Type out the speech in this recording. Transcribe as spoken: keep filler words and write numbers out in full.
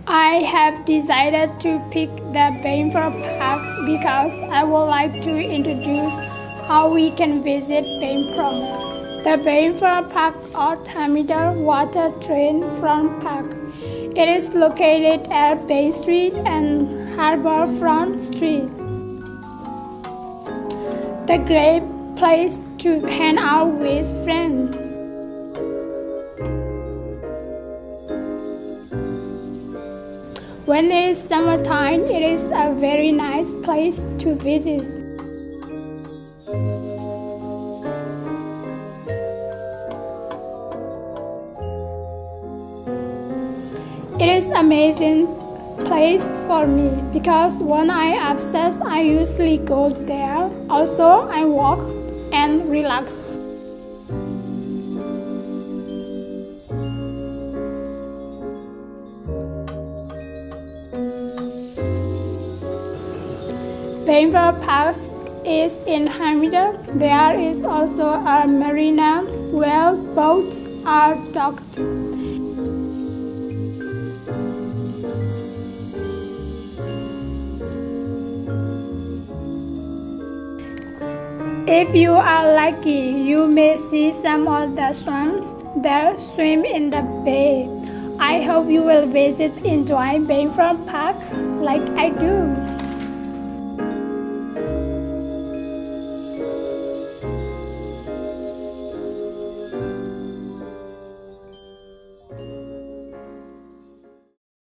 I have decided to pick the Bayfront Park because I would like to introduce how we can visit Bayfront. The Bayfront Park or Thermidor Water Front Park. It is located at Bay Street and Harbourfront Street. The great place to hang out with friends. When it is summertime, it is a very nice place to visit. It is an amazing place for me because when I am upset, I usually go there. Also, I walk and relax. Bayfront Park is in Thermidor. There is also a marina where boats are docked. If you are lucky, you may see some of the swans that swim in the bay. I hope you will visit enjoy Bayfront Park like I do.